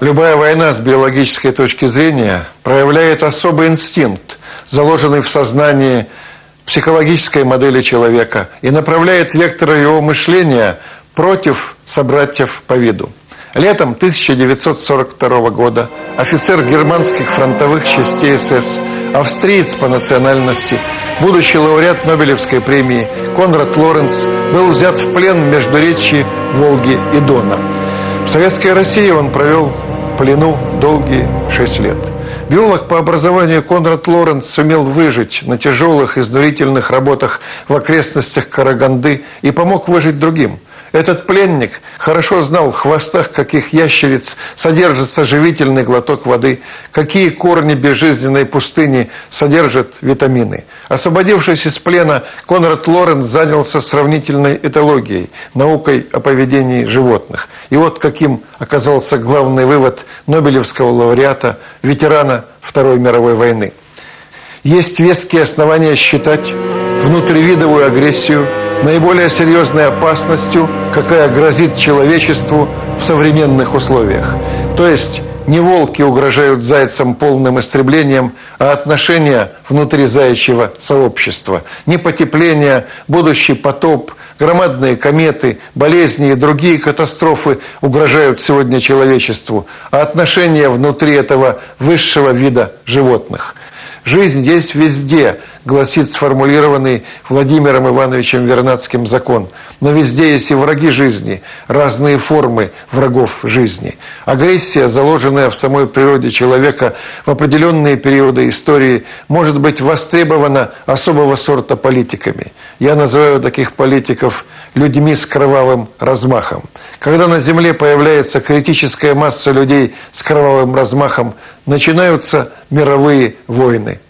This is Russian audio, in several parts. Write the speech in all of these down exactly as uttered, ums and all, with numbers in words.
Любая война с биологической точки зрения проявляет особый инстинкт, заложенный в сознании психологической модели человека, и направляет векторы его мышления против собратьев по виду. Летом тысяча девятьсот сорок второго года офицер германских фронтовых частей СС, австриец по национальности, будущий лауреат Нобелевской премии Конрад Лоренц был взят в плен в междуречье Волги и Дона. В советской России он провел в плену долгие шесть лет. Биолог по образованию Конрад Лоренц сумел выжить на тяжелых изнурительных работах в окрестностях Караганды и помог выжить другим. Этот пленник хорошо знал, в хвостах каких ящериц содержится живительный глоток воды, какие корни безжизненной пустыни содержат витамины. Освободившись из плена, Конрад Лоренц занялся сравнительной этологией, наукой о поведении животных. И вот каким оказался главный вывод Нобелевского лауреата, ветерана Второй мировой войны. Есть веские основания считать внутривидовую агрессию наиболее серьезной опасностью, какая грозит человечеству в современных условиях. То есть не волки угрожают зайцам полным истреблением, а отношения внутри заячьего сообщества. Не потепление, будущий потоп, громадные кометы, болезни и другие катастрофы угрожают сегодня человечеству, а отношения внутри этого высшего вида животных. «Жизнь есть везде», гласит сформулированный Владимиром Ивановичем Вернадским закон. Но везде есть и враги жизни, разные формы врагов жизни. Агрессия, заложенная в самой природе человека в определенные периоды истории, может быть востребована особого сорта политиками. Я называю таких политиков людьми с кровавым размахом. Когда на земле появляется критическая масса людей с кровавым размахом, начинаются мировые войны.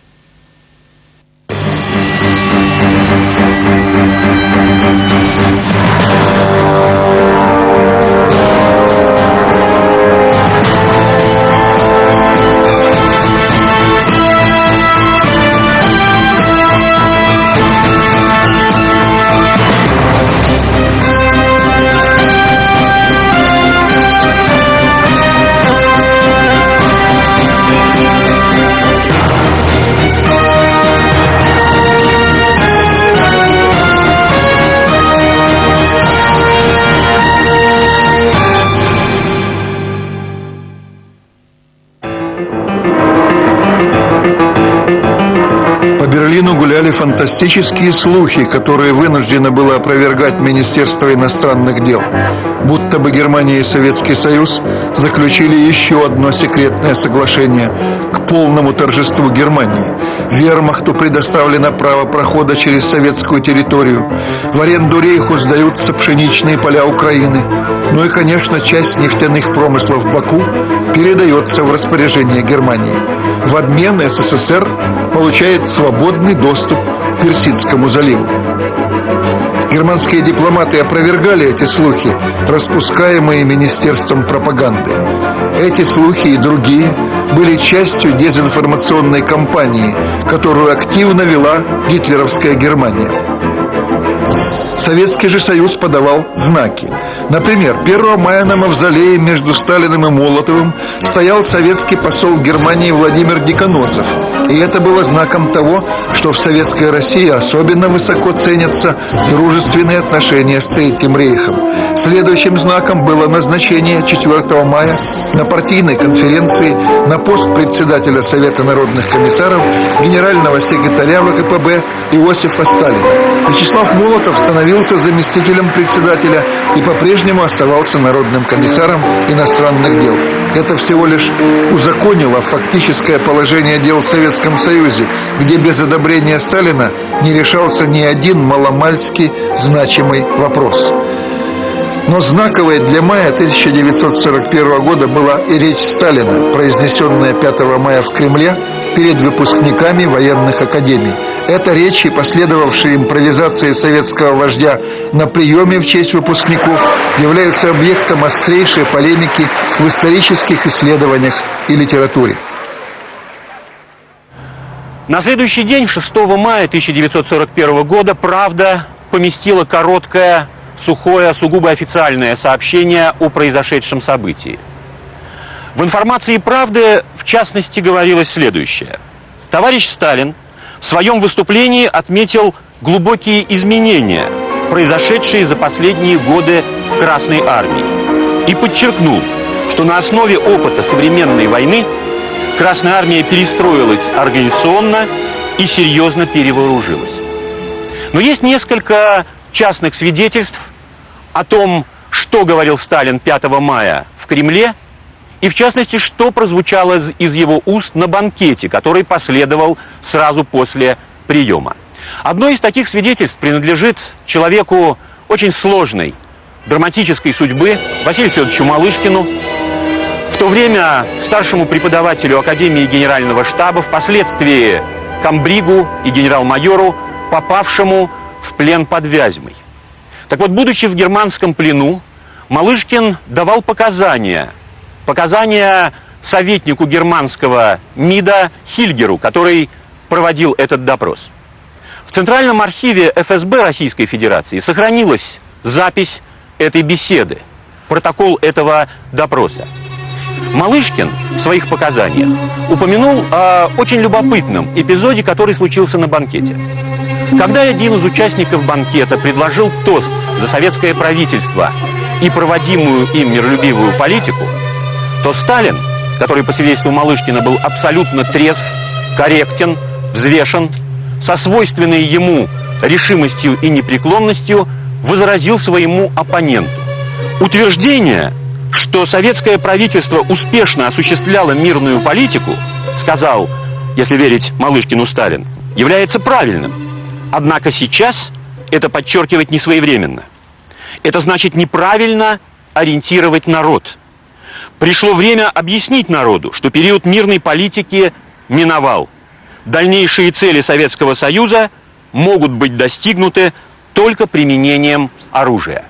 Гуляли фантастические слухи, которые вынуждено было опровергать Министерство иностранных дел. Будто бы Германия и Советский Союз заключили еще одно секретное соглашение к полному торжеству Германии. Вермахту предоставлено право прохода через советскую территорию. В аренду Рейху сдаются пшеничные поля Украины. Ну и, конечно, часть нефтяных промыслов Баку передается в распоряжение Германии. В обмен СССР получает свободный доступ к Персидскому заливу. Германские дипломаты опровергали эти слухи, распускаемые Министерством пропаганды. Эти слухи и другие были частью дезинформационной кампании, которую активно вела гитлеровская Германия. Советский же Союз подавал знаки. Например, первого мая на мавзолее между Сталиным и Молотовым стоял советский посол в Германии Владимир Деканозов. И это было знаком того, что в Советской России особенно высоко ценятся дружественные отношения с Третьим Рейхом. Следующим знаком было назначение четвёртого мая на партийной конференции на пост председателя Совета народных комиссаров генерального секретаря ВКПБ Иосифа Сталина. Вячеслав Молотов становился заместителем председателя и по-прежнему оставался народным комиссаром иностранных дел. Это всего лишь узаконило фактическое положение дел в Советском Союзе, где без одобрения Сталина не решался ни один маломальски значимый вопрос. Но знаковой для мая тысяча девятьсот сорок первого года была и речь Сталина, произнесенная пятого мая в Кремле перед выпускниками военных академий. Эта речь и последовавшие импровизации советского вождя на приеме в честь выпускников являются объектом острейшей полемики в исторических исследованиях и литературе. На следующий день, шестого мая тысяча девятьсот сорок первого года, «Правда» поместила короткое, сухое, сугубо официальное сообщение о произошедшем событии. В информации «Правды» в частности говорилось следующее. Товарищ Сталин в своем выступлении отметил глубокие изменения, произошедшие за последние годы в Красной армии, и подчеркнул, что на основе опыта современной войны Красная армия перестроилась организационно и серьезно перевооружилась. Но есть несколько частных свидетельств о том, что говорил Сталин пятого мая в Кремле, и в частности, что прозвучало из его уст на банкете, который последовал сразу после приема. Одно из таких свидетельств принадлежит человеку очень сложной, драматической судьбы, Василию Федоровичу Малышкину, в то время старшему преподавателю Академии Генерального штаба, впоследствии комбригу и генерал-майору, попавшему в плен под Вязьмой. Так вот, будучи в германском плену, Малышкин давал показания, показания советнику германского МИДа Хильгеру, который проводил этот допрос. В Центральном архиве эф эс бэ Российской Федерации сохранилась запись этой беседы, протокол этого допроса. Малышкин в своих показаниях упомянул о очень любопытном эпизоде, который случился на банкете. Когда один из участников банкета предложил тост за советское правительство и проводимую им миролюбивую политику, то Сталин, который по свидетельству Малышкина был абсолютно трезв, корректен, взвешен, со свойственной ему решимостью и непреклонностью возразил своему оппоненту. Утверждение, что советское правительство успешно осуществляло мирную политику, сказал, если верить Малышкину Сталин, является правильным. Однако сейчас это подчеркивать не своевременно. Это значит неправильно ориентировать народ. Пришло время объяснить народу, что период мирной политики миновал. Дальнейшие цели Советского Союза могут быть достигнуты только применением оружия.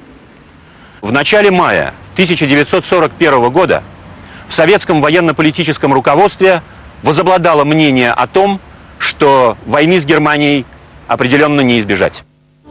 В начале мая тысяча девятьсот сорок первого года в советском военно-политическом руководстве возобладало мнение о том, что войны с Германией определенно не избежать.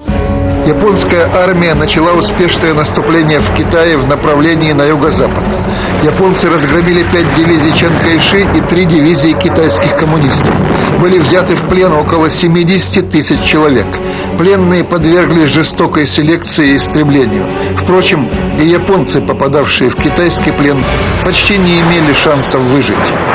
Японская армия начала успешное наступление в Китае в направлении на юго-запад. Японцы разгромили пять дивизий Чан Кайши и три дивизии китайских коммунистов. Были взяты в плен около семидесяти тысяч человек. Пленные подверглись жестокой селекции и истреблению. Впрочем, и японцы, попадавшие в китайский плен, почти не имели шансов выжить.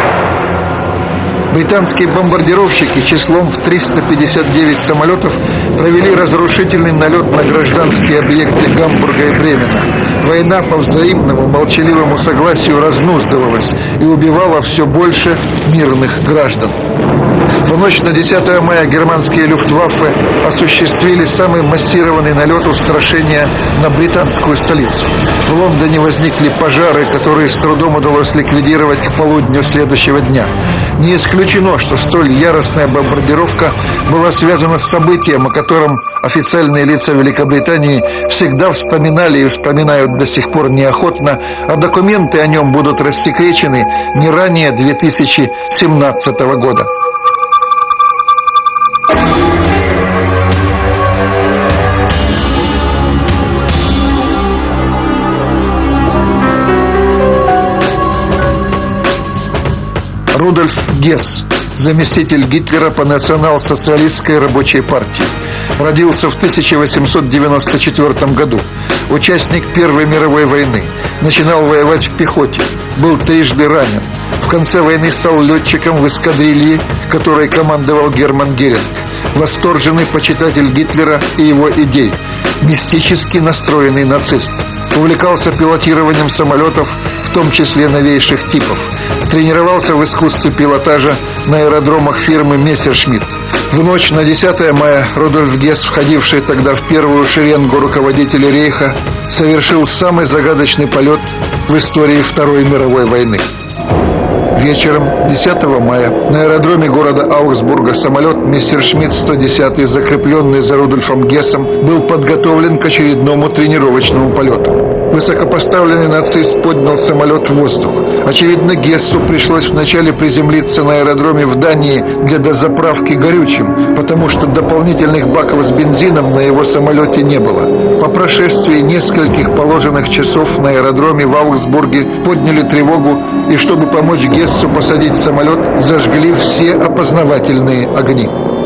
Британские бомбардировщики числом в триста пятьдесят девять самолетов провели разрушительный налет на гражданские объекты Гамбурга и Бремена. Война по взаимному молчаливому согласию разнуздывалась и убивала все больше мирных граждан. В ночь на десятое мая германские люфтваффе осуществили самый массированный налет устрашения на британскую столицу. В Лондоне возникли пожары, которые с трудом удалось ликвидировать к полудню следующего дня. Не исключено, что столь яростная бомбардировка была связана с событием, о котором официальные лица Великобритании всегда вспоминали и вспоминают до сих пор неохотно, а документы о нем будут рассекречены не ранее две тысячи семнадцатого года. Рудольф Гесс, заместитель Гитлера по национал-социалистской рабочей партии. Родился в тысяча восемьсот девяносто четвёртом году. Участник Первой мировой войны. Начинал воевать в пехоте. Был трижды ранен. В конце войны стал летчиком в эскадрилье, которой командовал Герман Геринг. Восторженный почитатель Гитлера и его идей. Мистически настроенный нацист. Увлекался пилотированием самолетов, в том числе новейших типов. Тренировался в искусстве пилотажа на аэродромах фирмы Мессершмитт. В ночь на десятое мая Рудольф Гесс, входивший тогда в первую шеренгу руководителей Рейха, совершил самый загадочный полет в истории Второй мировой войны. Вечером десятого мая на аэродроме города Аугсбурга самолет Мессершмитт сто десять, закрепленный за Рудольфом Гессом, был подготовлен к очередному тренировочному полету. Высокопоставленный нацист поднял самолет в воздух. Очевидно, Гессу пришлось вначале приземлиться на аэродроме в Дании для дозаправки горючим, потому что дополнительных баков с бензином на его самолете не было. По прошествии нескольких положенных часов на аэродроме в Аугсбурге подняли тревогу, и чтобы помочь Гессу посадить самолет, зажгли все опознавательные огни.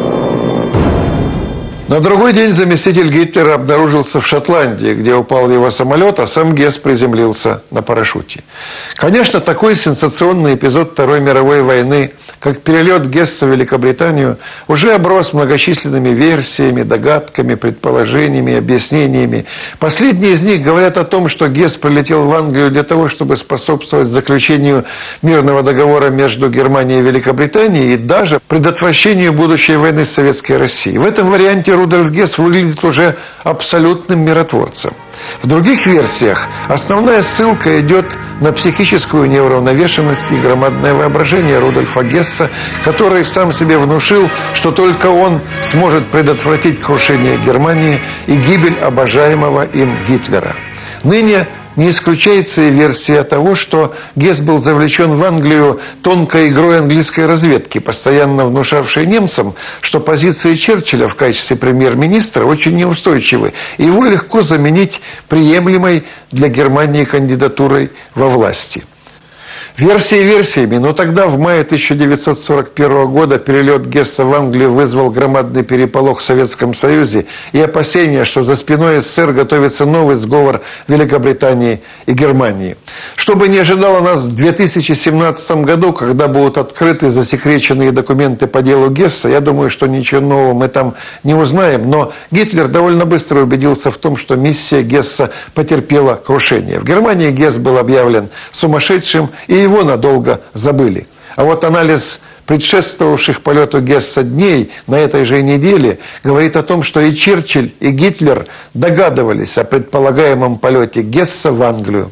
На другой день заместитель Гитлера обнаружился в Шотландии, где упал его самолет, а сам Гесс приземлился на парашюте. Конечно, такой сенсационный эпизод Второй мировой войны, как перелет Гесса в Великобританию, уже оброс многочисленными версиями, догадками, предположениями, объяснениями. Последние из них говорят о том, что Гесс прилетел в Англию для того, чтобы способствовать заключению мирного договора между Германией и Великобританией и даже предотвращению будущей войны с Советской Россией. В этом варианте Рудольф Гесс выглядит уже абсолютным миротворцем. В других версиях основная ссылка идет на психическую неуравновешенность и громадное воображение Рудольфа Гесса, который сам себе внушил, что только он сможет предотвратить крушение Германии и гибель обожаемого им Гитлера. Ныне не исключается и версия того, что Гесс был завлечен в Англию тонкой игрой английской разведки, постоянно внушавшей немцам, что позиции Черчилля в качестве премьер-министра очень неустойчивы, и его легко заменить приемлемой для Германии кандидатурой во власти. Версии версиями, но тогда, в мае тысяча девятьсот сорок первого года, перелет Гесса в Англию вызвал громадный переполох в Советском Союзе и опасения, что за спиной СССР готовится новый сговор Великобритании и Германии. Что бы ни ожидало нас в две тысячи семнадцатом году, когда будут открыты засекреченные документы по делу Гесса, я думаю, что ничего нового мы там не узнаем, но Гитлер довольно быстро убедился в том, что миссия Гесса потерпела крушение. В Германии Гесс был объявлен сумасшедшим, и его надолго забыли. А вот анализ предшествовавших полету Гесса дней на этой же неделе говорит о том, что и Черчилль, и Гитлер догадывались о предполагаемом полете Гесса в Англию.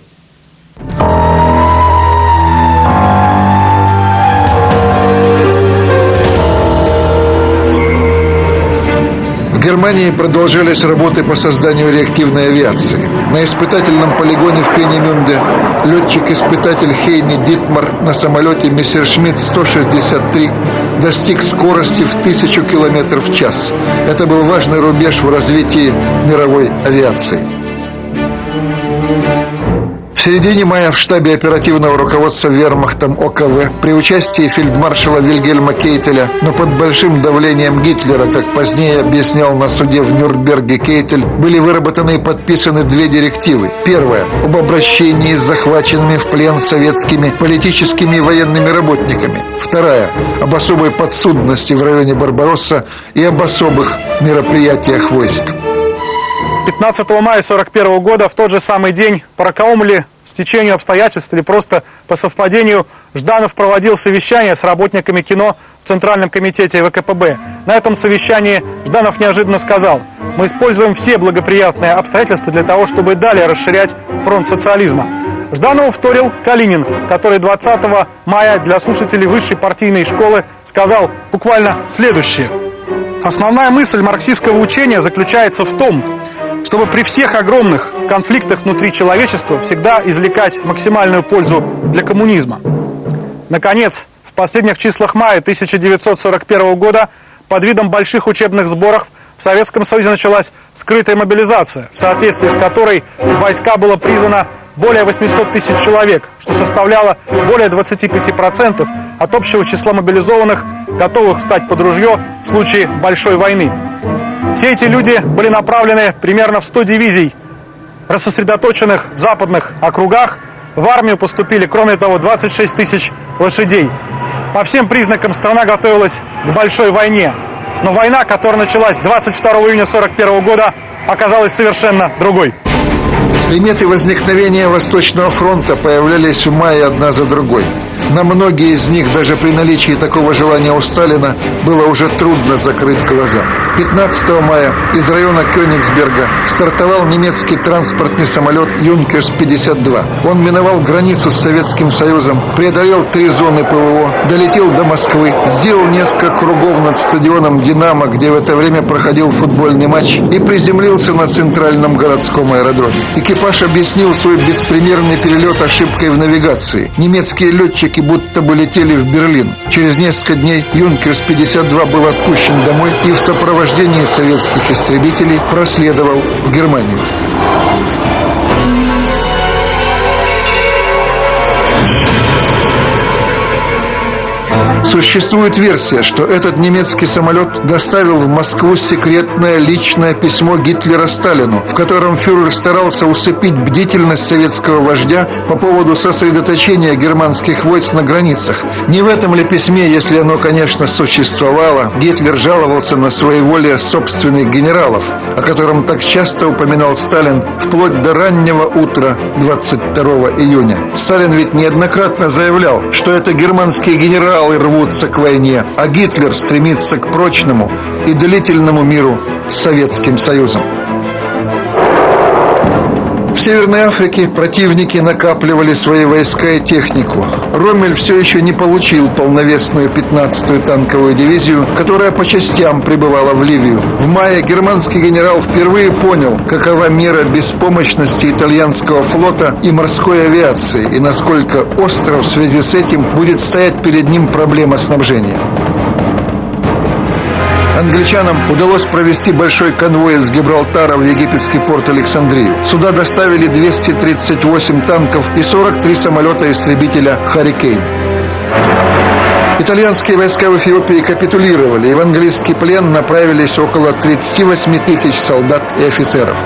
В Германии продолжались работы по созданию реактивной авиации. На испытательном полигоне в Пенемюнде летчик-испытатель Хейни Дитмар на самолете Мессершмитт сто шестьдесят три достиг скорости в тысячу километров в час. Это был важный рубеж в развитии мировой авиации. В середине мая в штабе оперативного руководства вермахтом О К В при участии фельдмаршала Вильгельма Кейтеля, но под большим давлением Гитлера, как позднее объяснял на суде в Нюрнберге Кейтель, были выработаны и подписаны две директивы. Первая – об обращении с захваченными в плен советскими политическими и военными работниками. Вторая – об особой подсудности в районе Барбаросса и об особых мероприятиях войск. пятнадцатого мая сорок первого года, в тот же самый день, по роковому ли стечению обстоятельств или просто по совпадению, Жданов проводил совещание с работниками кино в Центральном комитете В К П Б. На этом совещании Жданов неожиданно сказал: «Мы используем все благоприятные обстоятельства для того, чтобы далее расширять фронт социализма». Жданову вторил Калинин, который двадцатого мая для слушателей высшей партийной школы сказал буквально следующее: «Основная мысль марксистского учения заключается в том, чтобы при всех огромных конфликтах внутри человечества всегда извлекать максимальную пользу для коммунизма». Наконец, в последних числах мая тысяча девятьсот сорок первого года под видом больших учебных сборов в Советском Союзе началась скрытая мобилизация, в соответствии с которой в войска было призвано более восьмисот тысяч человек, что составляло более двадцати пяти процентов от общего числа мобилизованных, готовых встать под ружье в случае большой войны. Все эти люди были направлены примерно в сто дивизий, рассосредоточенных в западных округах. В армию поступили, кроме того, двадцать шесть тысяч лошадей. По всем признакам страна готовилась к большой войне. Но война, которая началась двадцать второго июня сорок первого года, оказалась совершенно другой. Приметы возникновения Восточного фронта появлялись в мае одна за другой. На многие из них даже при наличии такого желания у Сталина было уже трудно закрыть глаза. пятнадцатого мая из района Кёнигсберга стартовал немецкий транспортный самолет Юнкерс пятьдесят два. Он миновал границу с Советским Союзом, преодолел три зоны ПВО, долетел до Москвы, сделал несколько кругов над стадионом «Динамо», где в это время проходил футбольный матч, и приземлился на центральном городском аэродроме. Экипаж объяснил свой беспримерный перелет ошибкой в навигации. Немецкие летчики будто бы летели в Берлин. Через несколько дней Юнкерс пятьдесят два был отпущен домой и в сопровождении советских истребителей проследовал в Германию. Существует версия, что этот немецкий самолет доставил в Москву секретное личное письмо Гитлера Сталину, в котором фюрер старался усыпить бдительность советского вождя по поводу сосредоточения германских войск на границах. Не в этом ли письме, если оно, конечно, существовало, Гитлер жаловался на своеволие собственных генералов, о котором так часто упоминал Сталин вплоть до раннего утра двадцать второго июня. Сталин ведь неоднократно заявлял, что это германские генералы рвутся к войне, а Гитлер стремится к прочному и длительному миру с Советским Союзом. В Северной Африке противники накапливали свои войска и технику. Роммель все еще не получил полновесную пятнадцатую танковую дивизию, которая по частям прибывала в Ливию. В мае германский генерал впервые понял, какова мера беспомощности итальянского флота и морской авиации, и насколько остро в связи с этим будет стоять перед ним проблема снабжения. Англичанам удалось провести большой конвой из Гибралтара в египетский порт Александрию. Сюда доставили двести тридцать восемь танков и сорок три самолета-истребителя «Харрикейн». Итальянские войска в Эфиопии капитулировали, и в английский плен направились около тридцати восьми тысяч солдат и офицеров.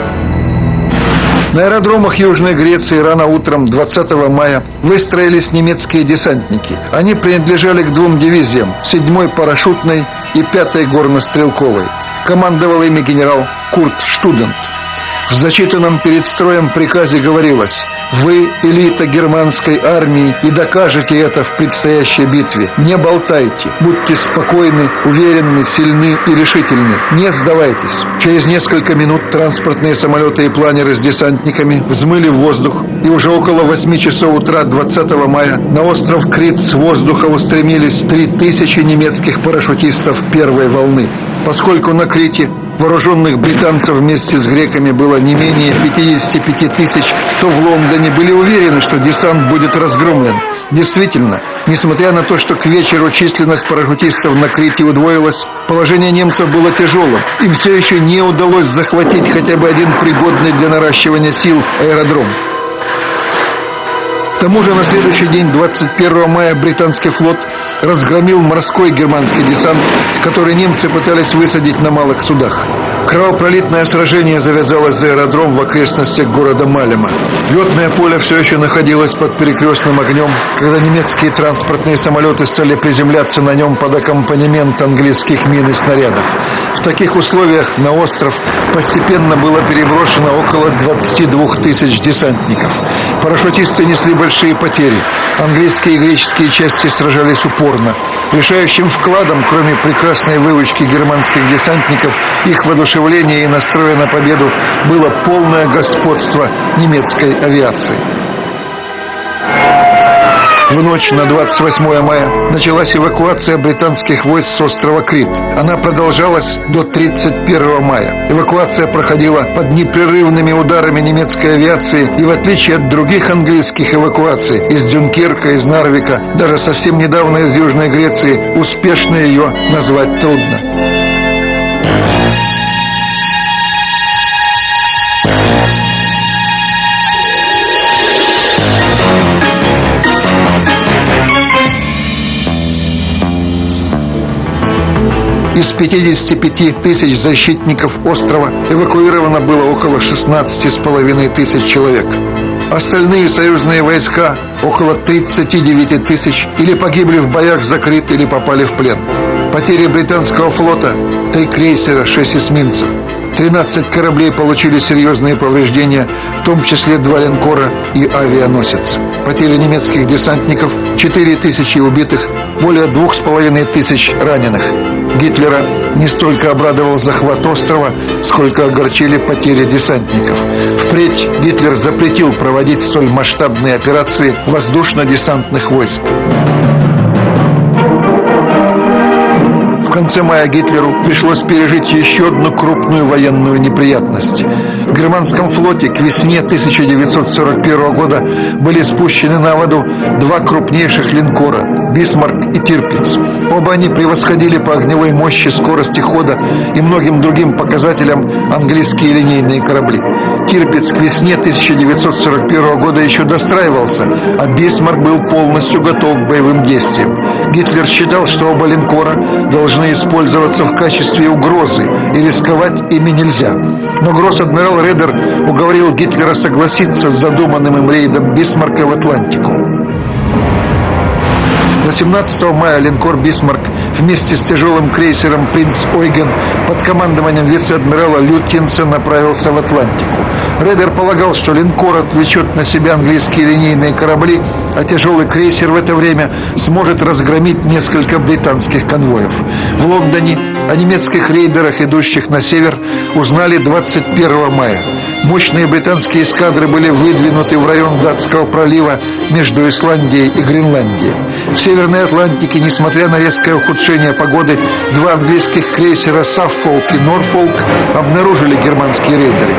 На аэродромах Южной Греции рано утром двадцатого мая выстроились немецкие десантники. Они принадлежали к двум дивизиям – седьмой парашютной и пятой горнострелковой. Командовал ими генерал Курт Штудент. В зачитанном перед строем приказе говорилось: «Вы элита германской армии и докажете это в предстоящей битве. Не болтайте, будьте спокойны, уверенны, сильны и решительны. Не сдавайтесь». Через несколько минут транспортные самолеты и планеры с десантниками взмыли в воздух, и уже около восьми часов утра двадцатого мая на остров Крит с воздуха устремились три тысячи немецких парашютистов первой волны. Поскольку на Крите вооруженных британцев вместе с греками было не менее пятидесяти пяти тысяч, то в Лондоне были уверены, что десант будет разгромлен. Действительно, несмотря на то, что к вечеру численность парашютистов на Крите удвоилась, положение немцев было тяжелым. Им все еще не удалось захватить хотя бы один пригодный для наращивания сил аэродром. К тому же на следующий день, двадцать первого мая, британский флот разгромил морской германский десант, который немцы пытались высадить на малых судах. Кровопролитное сражение завязалось за аэродром в окрестностях города Малема. Летное поле все еще находилось под перекрестным огнем, когда немецкие транспортные самолеты стали приземляться на нем под аккомпанемент английских мин и снарядов. В таких условиях на остров постепенно было переброшено около двадцати двух тысяч десантников. Парашютисты несли большие потери. Английские и греческие части сражались упорно. Решающим вкладом, кроме прекрасной выучки германских десантников, их воодушевления и настроя на победу, было полное господство немецкой авиации. В ночь на двадцать восьмое мая началась эвакуация британских войск с острова Крит. Она продолжалась до тридцать первого мая. Эвакуация проходила под непрерывными ударами немецкой авиации, и в отличие от других английских эвакуаций из Дюнкерка, из Нарвика, даже совсем недавно из Южной Греции, успешно ее назвать трудно. Из пятидесяти пяти тысяч защитников острова эвакуировано было около шестнадцати с половиной тысяч человек. Остальные союзные войска, около тридцати девяти тысяч, или погибли в боях за Крит, или попали в плен. Потери британского флота: три крейсера, шесть эсминцев. тринадцать кораблей получили серьезные повреждения, в том числе два линкора и авианосец. Потери немецких десантников: четыре тысячи убитых, более двух с половиной тысяч раненых. Гитлера не столько обрадовал захват острова, сколько огорчили потери десантников. Впредь Гитлер запретил проводить столь масштабные операции воздушно-десантных войск. В конце мая Гитлеру пришлось пережить еще одну крупную военную неприятность. В германском флоте к весне тысяча девятьсот сорок первого года были спущены на воду два крупнейших линкора – «Бисмарк» и «Тирпиц». Оба они превосходили по огневой мощи, скорости хода и многим другим показателям английские линейные корабли. «Тирпиц» к весне тысяча девятьсот сорок первого года еще достраивался, а «Бисмарк» был полностью готов к боевым действиям. Гитлер считал, что оба линкора должны использоваться в качестве угрозы, и рисковать ими нельзя. Но гросс-адмирал Редер уговорил Гитлера согласиться с задуманным им рейдом «Бисмарка» в Атлантику. восемнадцатого мая линкор «Бисмарк» вместе с тяжелым крейсером «Принц Ойген» под командованием вице-адмирала Лютьенса направился в Атлантику. Редер полагал, что линкор отвлечет на себя английские линейные корабли, а тяжелый крейсер в это время сможет разгромить несколько британских конвоев. В Лондоне о немецких рейдерах, идущих на север, узнали двадцать первого мая. Мощные британские эскадры были выдвинуты в район Датского пролива между Исландией и Гренландией. В Северной Атлантике, несмотря на резкое ухудшение погоды, два английских крейсера «Саффолк» и «Норфолк» обнаружили германские рейдеры.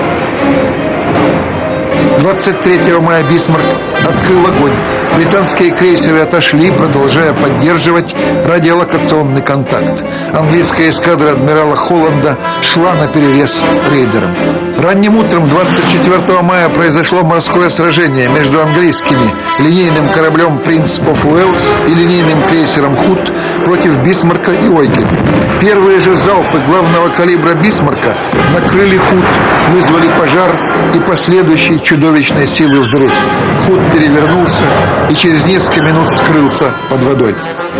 двадцать третьего мая «Бисмарк» открыл огонь. Британские крейсеры отошли, продолжая поддерживать радиолокационный контакт. Английская эскадра адмирала Холланда шла на перерез рейдерам. Ранним утром двадцать четвёртого мая произошло морское сражение между английскими линейным кораблем «Принц оф Уэльс» и линейным крейсером «Худ» против «Бисмарка» и «Ойгена». Первые же залпы главного калибра «Бисмарка» накрыли «Худ», вызвали пожар и последующий чудовищной силы взрыв. «Худ» перевернулся и через несколько минут скрылся под водой.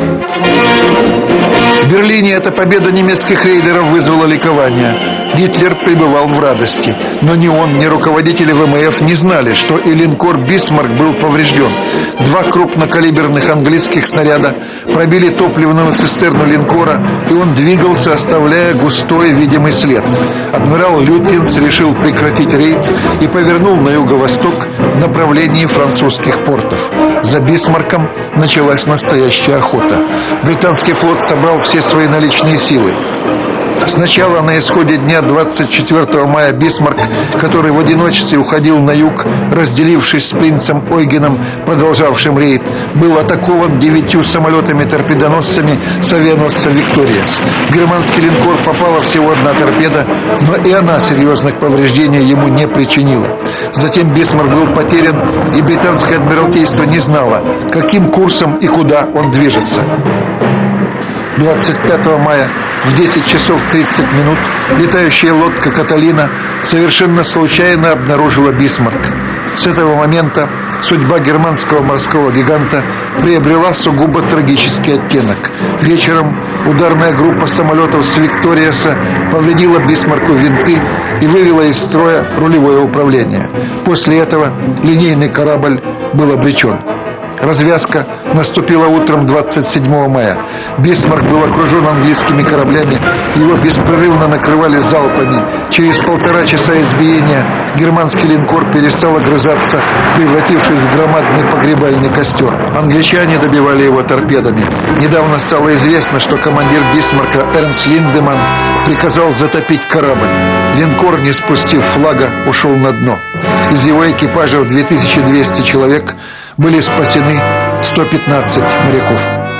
В Берлине эта победа немецких рейдеров вызвала ликование. Гитлер пребывал в радости. Но ни он, ни руководители ВМФ не знали, что и линкор «Бисмарк» был поврежден. Два крупнокалиберных английских снаряда пробили топливную цистерну линкора, и он двигался, оставляя густой видимый след. Адмирал Лютьенс решил прекратить рейд и повернул на юго-восток в направлении французских портов. За «Бисмарком» началась настоящая охота. Британский флот собрал все свои наличные силы. Сначала на исходе дня двадцать четвёртого мая «Бисмарк», который в одиночестве уходил на юг, разделившись с «Принцем Ойгеном», продолжавшим рейд, был атакован девятью самолетами-торпедоносцами с авианосца «Викториас». В германский линкор попала всего одна торпеда, но и она серьезных повреждений ему не причинила. Затем «Бисмарк» был потерян, и британское адмиралтейство не знало, каким курсом и куда он движется. двадцать пятого мая в десять часов тридцать минут летающая лодка «Каталина» совершенно случайно обнаружила «Бисмарк». С этого момента судьба германского морского гиганта приобрела сугубо трагический оттенок. Вечером ударная группа самолетов с «Викториаса» повредила «Бисмарку» винты и вывела из строя рулевое управление. После этого линейный корабль был обречен. Развязка наступила утром двадцать седьмого мая. «Бисмарк» был окружен английскими кораблями, его беспрерывно накрывали залпами. Через полтора часа избиения германский линкор перестал огрызаться, превратившись в громадный погребальный костер. Англичане добивали его торпедами. Недавно стало известно, что командир «Бисмарка» Эрнст Линдеман приказал затопить корабль. Линкор, не спустив флага, ушел на дно. Из его экипажа в две тысячи двести человек были спасены сто пятнадцать моряков.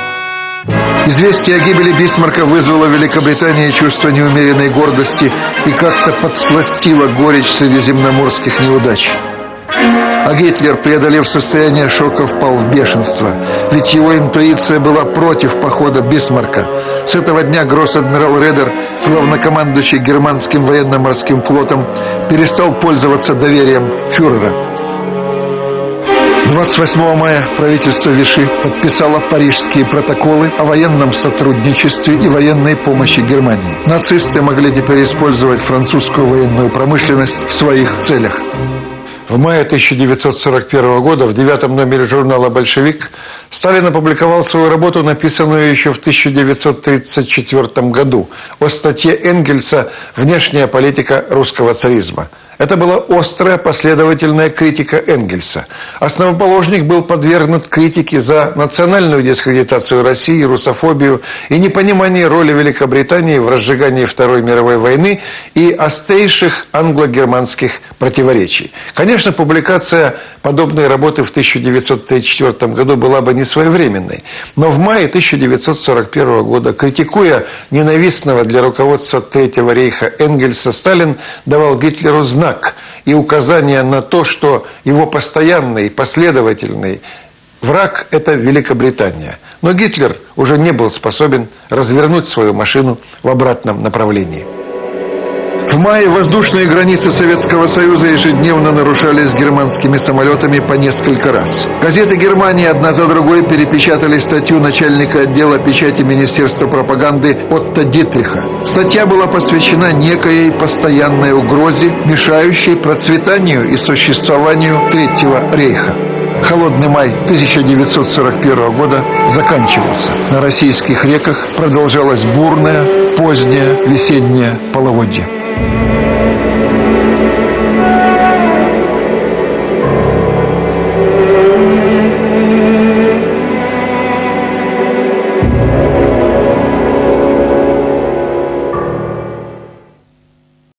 Известие о гибели «Бисмарка» вызвало в Великобритании чувство неумеренной гордости и как-то подсластило горечь средиземноморских неудач. А Гитлер, преодолев состояние шока, впал в бешенство. Ведь его интуиция была против похода «Бисмарка». С этого дня гросс-адмирал Редер, главнокомандующий германским военно-морским флотом, перестал пользоваться доверием фюрера. двадцать восьмого мая правительство Виши подписало Парижские протоколы о военном сотрудничестве и военной помощи Германии. Нацисты могли теперь использовать французскую военную промышленность в своих целях. В мае тысяча девятьсот сорок первого года в девятом номере журнала «Большевик» Сталин опубликовал свою работу, написанную еще в тысяча девятьсот тридцать четвёртом году, о статье Энгельса «Внешняя политика русского царизма». Это была острая последовательная критика Энгельса. Основоположник был подвергнут критике за национальную дискредитацию России, русофобию и непонимание роли Великобритании в разжигании Второй мировой войны и острейших англо-германских противоречий. Конечно, публикация подобной работы в тысяча девятьсот тридцать четвёртом году была бы не своевременной. Но в мае тысяча девятьсот сорок первого года, критикуя ненавистного для руководства Третьего рейха Энгельса, Сталин давал Гитлеру знак и указание на то, что его постоянный, последовательный враг – это Великобритания. Но Гитлер уже не был способен развернуть свою машину в обратном направлении. В мае воздушные границы Советского Союза ежедневно нарушались германскими самолетами по несколько раз. Газеты Германии одна за другой перепечатали статью начальника отдела печати Министерства пропаганды Отто Дитриха. Статья была посвящена некоей постоянной угрозе, мешающей процветанию и существованию Третьего рейха. Холодный май тысяча девятьсот сорок первого года заканчивался. На российских реках продолжалось бурное, позднее весеннее половодье.